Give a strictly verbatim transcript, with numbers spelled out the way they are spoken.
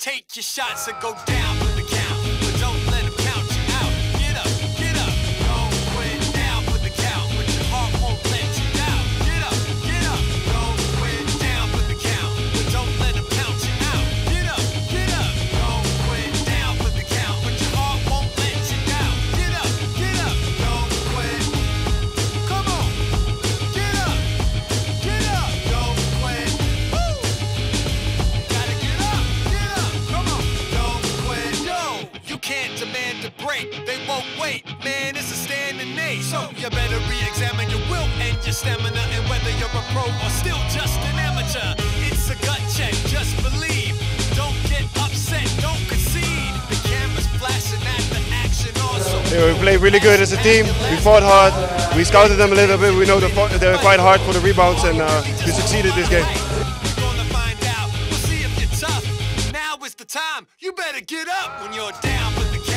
take your shots and go down for the count, but don't let them count you out. Get up, get up, don't quit down for the count, but your heart won't let you down. Get up, get up, don't quit down for the count, but don't let them count you out. Get up, get up, don't quit down for the count, but your heart won't let you down. Get up, get up, don't quit. Come on, get up, get up, don't quit. Woo! Gotta get up, get up, come on, don't quit. Yo, you can't demand a break, they won't wait. Man, it's a standing eight, so you better re-examine your will and your stamina, and whether you're a pro or still just an amateur. It's a gut check, just believe. Don't get upset, don't concede. The camera's flashing at the action also. Yeah, we played really good as a team. We fought hard. We scouted them a little bit. We know they fought, they fight hard for the rebounds, and uh, we succeeded this game. We're gonna find out. We'll see if you're tough. Now is the time. You better get up when you're down with the